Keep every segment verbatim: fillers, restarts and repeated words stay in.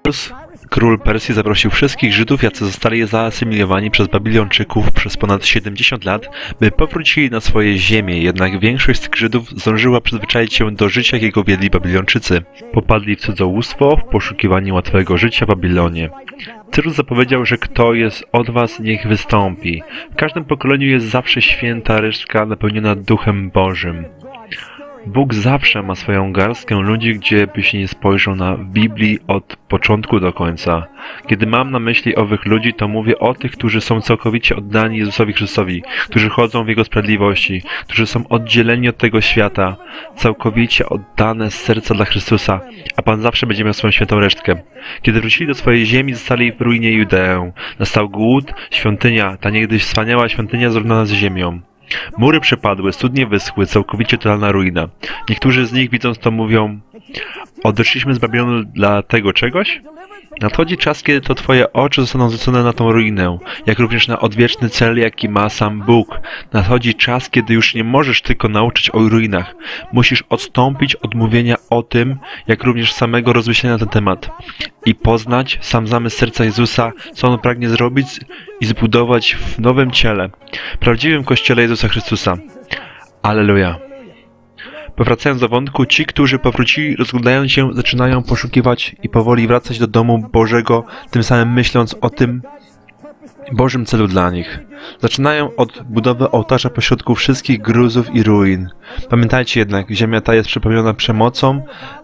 Król Persji zaprosił wszystkich Żydów, jacy zostali zaasymilowani przez Babilończyków przez ponad siedemdziesiąt lat, by powrócili na swoje ziemię, jednak większość z tych Żydów zdążyła przyzwyczaić się do życia, jakiego wiedli Babilończycy. Popadli w cudzołóstwo w poszukiwaniu łatwego życia w Babilonie. Cyrus zapowiedział, że kto jest od was, niech wystąpi. W każdym pokoleniu jest zawsze święta resztka napełniona Duchem Bożym. Bóg zawsze ma swoją garstkę ludzi, gdzie byś nie spojrzał na Biblii od początku do końca. Kiedy mam na myśli owych ludzi, to mówię o tych, którzy są całkowicie oddani Jezusowi Chrystusowi, którzy chodzą w Jego sprawiedliwości, którzy są oddzieleni od tego świata, całkowicie oddane z serca dla Chrystusa, a Pan zawsze będzie miał swoją świętą resztkę. Kiedy wrócili do swojej ziemi, zostali w ruinie Judeę. Nastał głód, świątynia, ta niegdyś wspaniała świątynia zrównana z ziemią. Mury przepadły, studnie wyschły, całkowicie totalna ruina. Niektórzy z nich, widząc to, mówią: odeszliśmy z Babilonu dla tego czegoś? Nadchodzi czas, kiedy to twoje oczy zostaną zwrócone na tą ruinę, jak również na odwieczny cel, jaki ma sam Bóg. Nadchodzi czas, kiedy już nie możesz tylko nauczyć o ruinach. Musisz odstąpić od mówienia o tym, jak również samego rozmyślenia na ten temat. I poznać sam zamysł serca Jezusa, co On pragnie zrobić i zbudować w nowym ciele, prawdziwym Kościele Jezusa Chrystusa. Alleluja. Powracając do wątku, ci, którzy powrócili, rozglądając się, zaczynają poszukiwać i powoli wracać do domu Bożego, tym samym myśląc o tym Bożym celu dla nich. Zaczynają od budowy ołtarza pośrodku wszystkich gruzów i ruin. Pamiętajcie jednak, ziemia ta jest przepełniona przemocą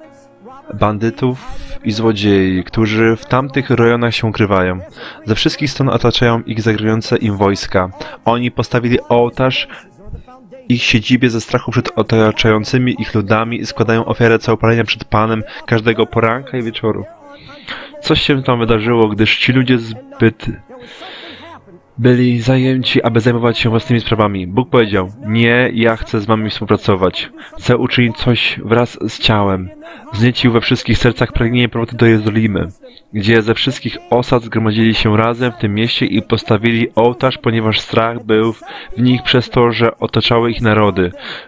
bandytów i złodziei, którzy w tamtych rejonach się ukrywają. Ze wszystkich stron otaczają ich zagrujące im wojska. Oni postawili ołtarz ich siedzibie ze strachu przed otaczającymi ich ludami i składają ofiarę całopalenia przed Panem każdego poranka i wieczoru. Coś się tam wydarzyło, gdyż ci ludzie zbyt byli zajęci, aby zajmować się własnymi sprawami. Bóg powiedział: nie, ja chcę z wami współpracować. Chcę uczynić coś wraz z ciałem. Wzniecił we wszystkich sercach pragnienie powrotu do Jerozolimy, gdzie ze wszystkich osad zgromadzili się razem w tym mieście i postawili ołtarz, ponieważ strach był w nich przez to, że otaczały ich narody.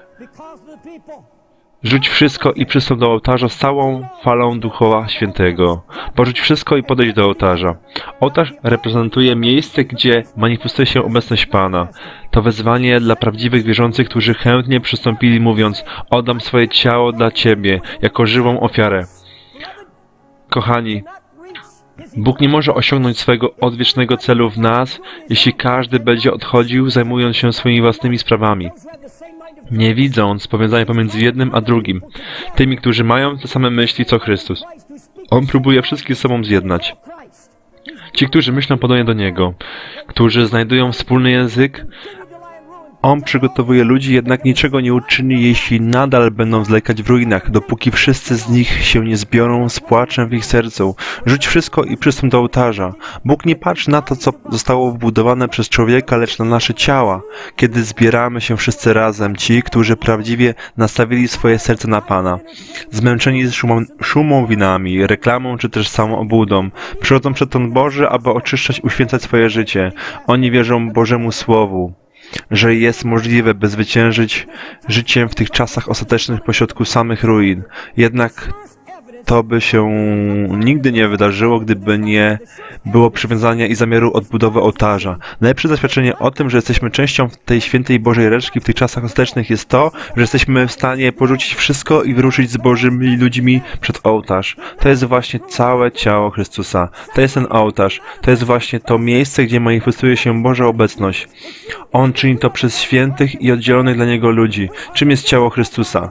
Rzuć wszystko i przystąp do ołtarza z całą falą Ducha Świętego. Porzuć wszystko i podejdź do ołtarza. Ołtarz reprezentuje miejsce, gdzie manifestuje się obecność Pana. To wezwanie dla prawdziwych wierzących, którzy chętnie przystąpili, mówiąc: oddam swoje ciało dla Ciebie, jako żywą ofiarę. Kochani, Bóg nie może osiągnąć swego odwiecznego celu w nas, jeśli każdy będzie odchodził, zajmując się swoimi własnymi sprawami, nie widząc powiązania pomiędzy jednym a drugim, tymi, którzy mają te same myśli co Chrystus. On próbuje wszystkich z sobą zjednać. Ci, którzy myślą podobnie do Niego, którzy znajdują wspólny język, On przygotowuje ludzi, jednak niczego nie uczyni, jeśli nadal będą zwlekać w ruinach, dopóki wszyscy z nich się nie zbiorą z płaczem w ich sercu. Rzuć wszystko i przystąp do ołtarza. Bóg nie patrzy na to, co zostało wbudowane przez człowieka, lecz na nasze ciała. Kiedy zbieramy się wszyscy razem, ci, którzy prawdziwie nastawili swoje serce na Pana, zmęczeni szumą, szumą winami, reklamą czy też samą obłudą, przychodzą przed tron Boży, aby oczyszczać, uświęcać swoje życie. Oni wierzą Bożemu Słowu, że jest możliwe, by zwyciężyć życiem w tych czasach ostatecznych pośrodku samych ruin. Jednak to by się nigdy nie wydarzyło, gdyby nie było przywiązania i zamiaru odbudowy ołtarza. Najlepsze zaświadczenie o tym, że jesteśmy częścią tej świętej Bożej resztki w tych czasach ostatecznych, jest to, że jesteśmy w stanie porzucić wszystko i wyruszyć z Bożymi ludźmi przed ołtarz. To jest właśnie całe ciało Chrystusa. To jest ten ołtarz. To jest właśnie to miejsce, gdzie manifestuje się Boża obecność. On czyni to przez świętych i oddzielonych dla Niego ludzi. Czym jest ciało Chrystusa?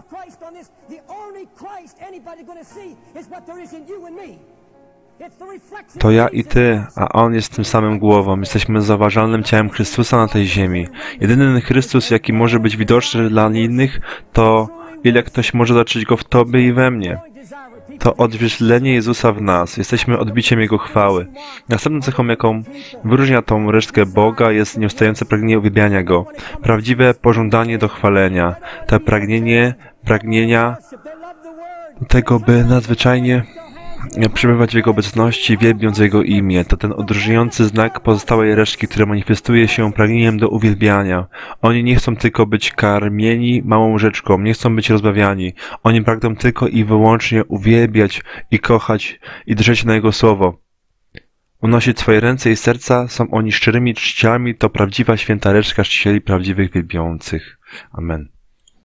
To ja i Ty, a On jest tym samym głową. Jesteśmy zauważalnym ciałem Chrystusa na tej ziemi. Jedyny Chrystus, jaki może być widoczny dla innych, to ile ktoś może zobaczyć Go w Tobie i we mnie. To odzwierciedlenie Jezusa w nas. Jesteśmy odbiciem Jego chwały. Następną cechą, jaką wyróżnia tą resztkę Boga, jest nieustające pragnienie uwielbiania Go. Prawdziwe pożądanie do chwalenia. To pragnienie, pragnienia tego, by nadzwyczajnie przebywać w Jego obecności, wielbiąc Jego imię. To ten odróżniający znak pozostałej resztki, który manifestuje się pragnieniem do uwielbiania. Oni nie chcą tylko być karmieni małą łyżeczką, nie chcą być rozbawiani. Oni pragną tylko i wyłącznie uwielbiać i kochać i drżeć na Jego słowo. Unosić swoje ręce i serca, są oni szczerymi czcicielami, to prawdziwa święta resztka czcicieli prawdziwych wielbiących. Amen.